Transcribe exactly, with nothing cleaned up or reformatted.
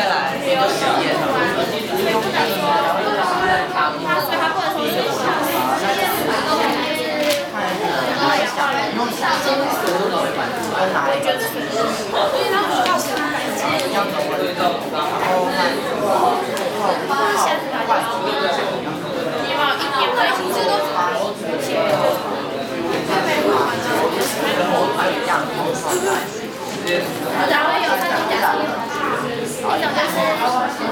再来一个实验， 所以不能说他，所以他不能说是小实验室都可以是然后也要来用小金属，我觉得是，因为他主要是他感觉要怎么对照，然后那现在大家你把一点对其实都写然后有三点讲，一种就是